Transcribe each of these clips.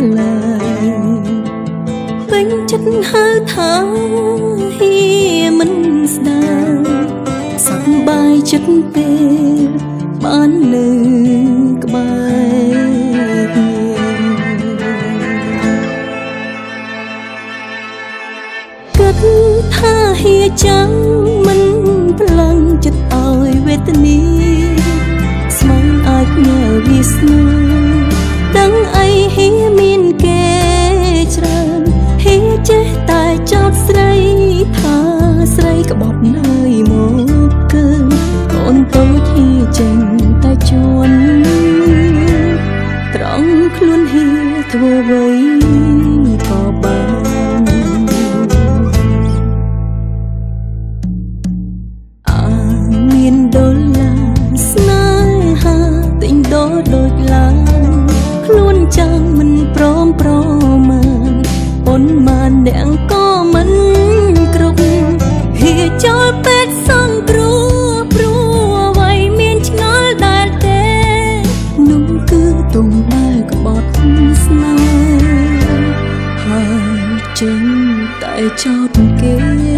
ពេញចិត្តហៅថាហៀមិនស្ដាយសប្បាយចិត្តពេលបាននៅក្បែរគិតថាហៀចាំមិនផ្លាំងចិត្តឲ្យវេទនាស្មានអាចញើវាស្នេហ៍ដឹងអីហៀមានគេច្រើនហៀចេះតែចោទស្រីថាស្រីក្បត់ហើយមកកើកូនតូចហៀចេញតែជន់ត្រង់ខ្លួនហៀធ្វើអ្វីក៏បានមានដុល្លារស្នេហាទិញដូរដូចឡានខ្លួនចាំមិនព្រមប្រមាណប៉ុន្មានអ្នកក៏មិនគ្រប់ហៀចោលពេទ្យសង្គ្រោះព្រោះអ្វីមានឆ្ងល់ដែលទេនោះគឺទុំដែលក្បត់ស្នេហ៍ហើយចេញតែចោទគេ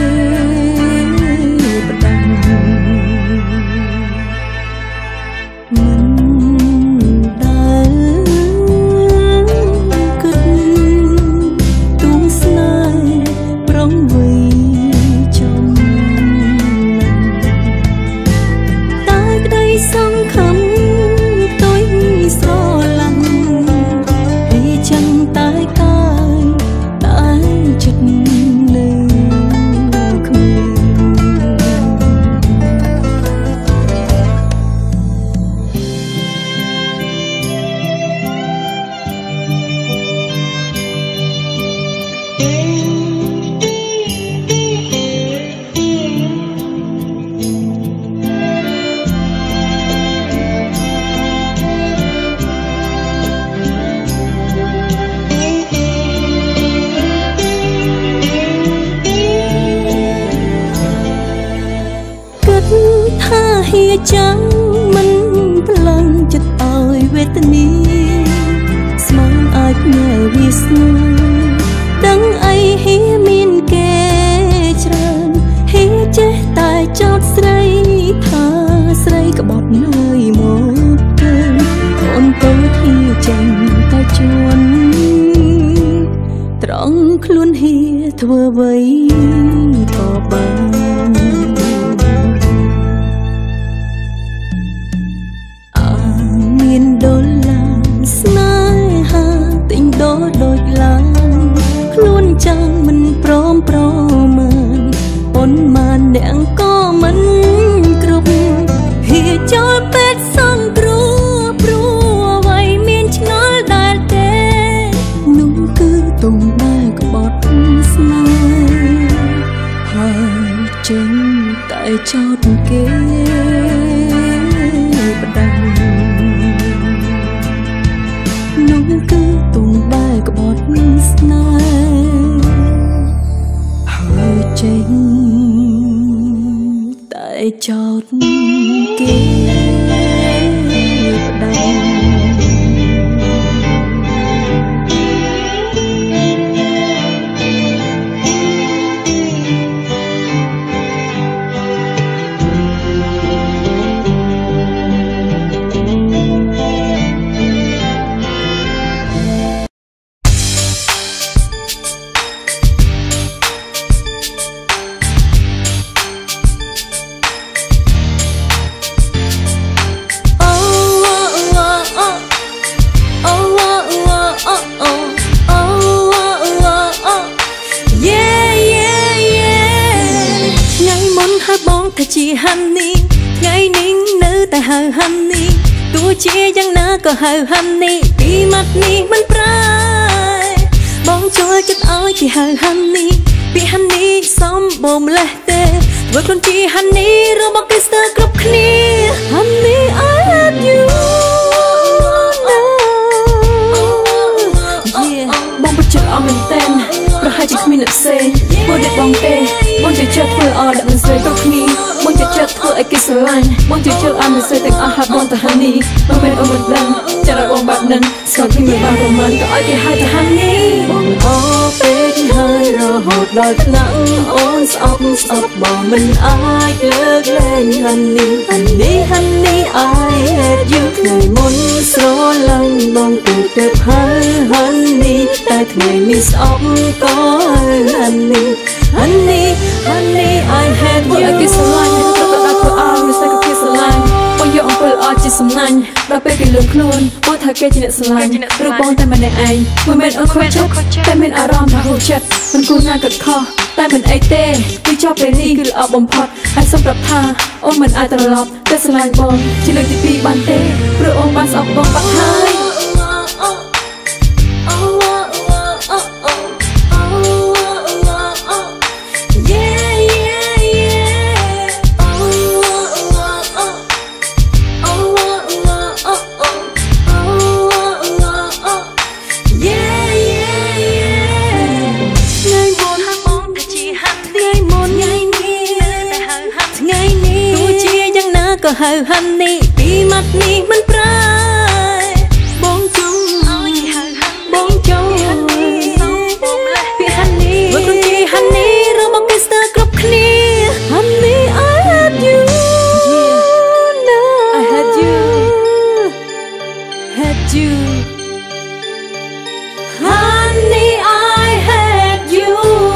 ចាំមិនផ្លាំងចិត្តឲ្យវេទនាស្មានអាចញើវាស្នេហ៍ដឹងអីហៀមានគេច្រើនហៀចេះតែចោទស្រីថាស្រីក្បត់ហើយមកកើកូនតូចហៀចេញតែជន់ត្រង់ខ្លួនហៀធ្វើអ្វីក៏បានដុល្លារស្នេហាទិញដូរដូចឡានខ្លួនចាំមិនព្រមប្រមាណប៉ុន្មានអ្នកក៏មិនគ្រប់ហៀចោលពេទ្យសង្គ្រោះព្រោះអ្វីមានឆ្ងល់ដែលទេនោះគឺទុំដែលក្បត់ស្នេហ៍ហើយចេញតែចោទគេបដាំនោះគឺទុំដែលក្បត់ស្នេហ៍ហើយចេញតែចោទគេផ្ដាំជាហាន់នេះថ្ងៃនេះនៅតែហៅហាន់នេះទោះជាយ៉ាងណាក៏ហៅហាន់នេះពីមាត់នេះមិនប្រែបងចូលចិត្តឲ្យគេហៅហាន់នេះពីហាន់នេះសំបំលេះទេធ្វើខ្លួនជាហាន់នេះរបស់គេស្ទើរគ្រប់គ្នាហាន់នេះ I love you បងបិទចិត្តអស់មែនតើប្រហែលជាគ្មានអ្នកផ្សេងព្រោះតែបងទេបងចេះធ្វើអត់ដាក់មិនស្រីគ្រប់គ្នាបងជឿចិត្តធ្វើឲ្យគេស្រឡាញ់បងជឿចិត្តឲ្យមិនស្រីទាំងអស់ហើយបងទៅហានីមិនមែនអូនមិនដឹងចារបងបាត់នឹងស្គាល់ពីមិនបានប្រមាណក៏ឲ្យគេហៅទៅហានីបងអរពេកហើយរហូតដល់ថ្នាក់អូនស្អប់បងមិនអាចលើកលែងហានីI hate you ថ្ងៃមុនស្រឡាញ់បងទៅហើយ តែថ្ងៃនេះស្អប់ក៏ honey I hate you ឲ្យគេស្រឡាញ់ទៅដល់ធ្វើឲ្យមិនស្គាល់គេស្រឡាញ់បងយកអំពើល្អជាសំណាញ់ដល់ពេលគេលឿនខ្លួនបងថាគេជាអ្នកស្រឡាញ់ឬបងតែម្នាក់ឯងមិនមែនអូនខូចចិត្តតែមានអារម្មណ៍ថាហូរចិត្តមិនគួរណាក៏ខុសតែមិនអីទេគឺចប់ពេលនេះគឺល្អបំផុតហើយសូមប្រាប់ថាអូនមិនអាចត្រឡប់ទៅស្រឡាញ់បងជាលើកទី2បានទេព្រោះអូនបានស្អប់បងបាត់ហើយก็ហៅហាន់នេះពីមាត់នេះមិនប្រែបងចង់បងចង់ពីហាន់នេះមកដូចជាហាន់នេះរមកគេស្ទើរគ្រប់គ្នាហាន់នេះ I hate you no I hate you honey I hate you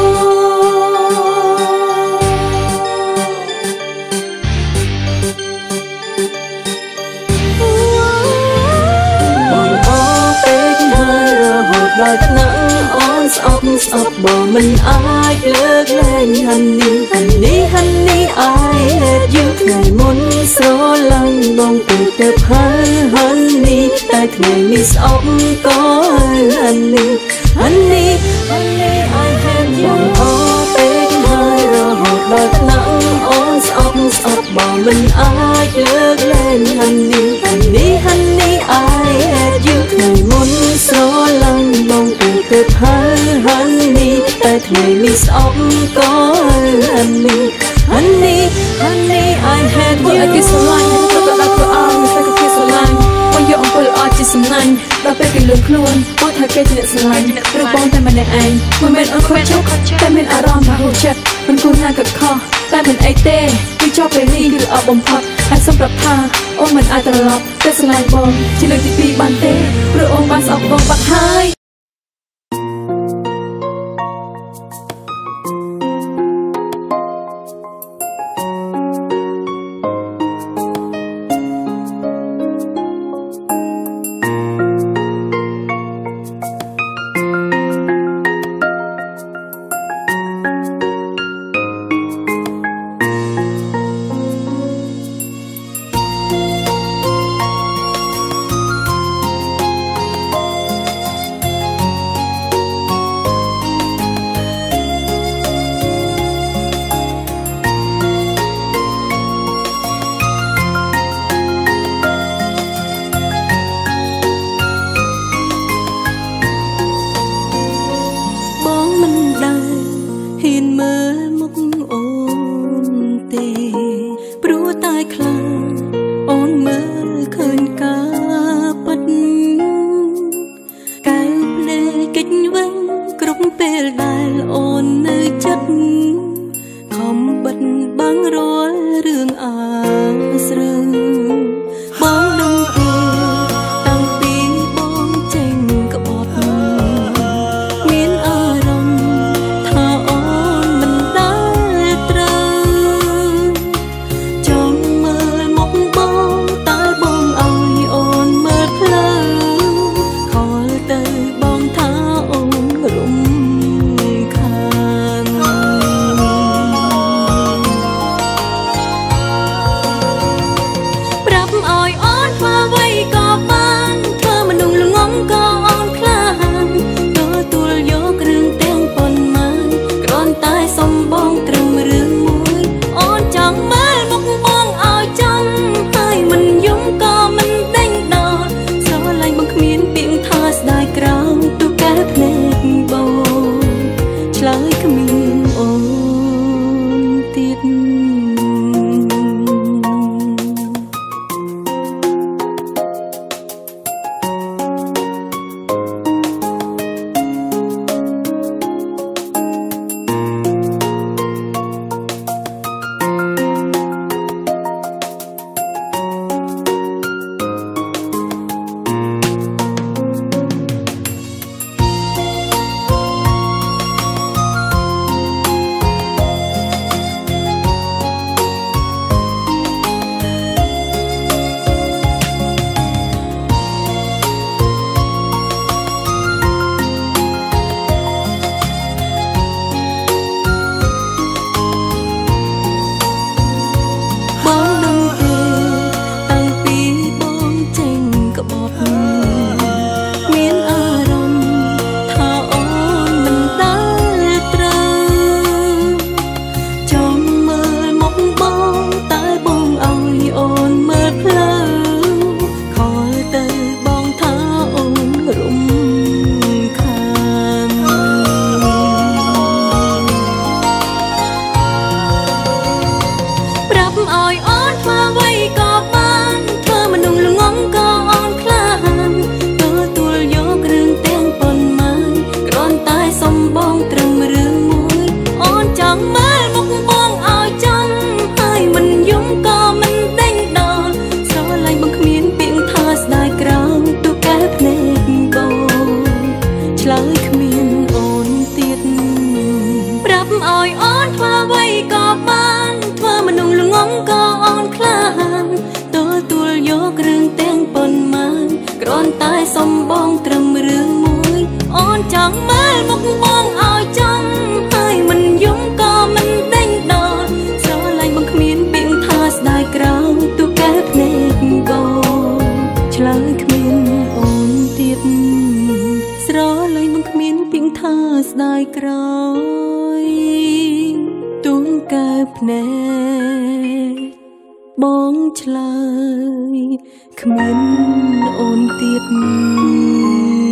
ដល់ថ្នាក់អូនស្អប់បងមិនអាចលើកលែង honey I hate you ថ្ងៃមុនស្រឡាញ់បងទៅហើយ honey តែថ្ងៃនេះស្អប់ក៏ honey I hate you អូពេកហើយរហូតដល់ថ្នាក់អូនស្អប់បងមិនអាចលើកលែង honey I hate you ថ្ងៃមុនស្រឡាញ់បងទៅហើយ honey តែថ្ងៃនេះស្អប់ក៏ honey I hate you ឲ្យគេស្រឡាញ់ទៅដល់ធ្វើឲ្យមិនស្គាល់គេស្រឡាញ់បងយកអំពើល្អជាសំណាញ់ដល់ពេលគេលឿនខ្លួនបងថាគេជាអ្នកស្រឡាញ់ឬបងតែម្នាក់ឯងមិនមែនអូនខូចចិត្តតែមានអារម្មណ៍ថាហូរចិត្តមិនគួរណាក៏ខុសតែមិនអីទេគឺចប់ពេលនេះគឺល្អបំផុតហើយសូមប្រាប់ថាអូនមិនអាចត្រឡប់ទៅស្រឡាញ់បងជាលើកទី2បានទេព្រោះអូនបានស្អប់បងបាត់ហើយហ៊ានមើលមុខអូនទេព្រោះតែខ្លាចអូនមើលឃើញការពិតកែវភ្នែកកិច្ចវិញគ្រប់ពេលដែលអូននៅចិត្តខំបិទបាំងរាល់រឿងអាស្រូវបងដឹងទេតាំងពីបងចេញក្បត់មានអារម្មណ៍ថាអូនមិនដែលត្រូវចង់មើលមុខបងតើបងឲ្យអូនមើលផ្លូវខលទៅបងថាអូនរំខានចង់មើលមុខបងឲ្យចំហើយមិនយំក៏មិនដេញដោលស្រឡាញ់បងគ្មានពាក្យថាស្ដាយក្រោយទូកែភ្នែកបងឆ្លើយគ្មានអូនទៀតស្រឡាញ់បងគ្មានពាក្យថាស្ដាយក្រោយទូកែភ្នែកបងឆ្លើយគ្មានអូនទៀត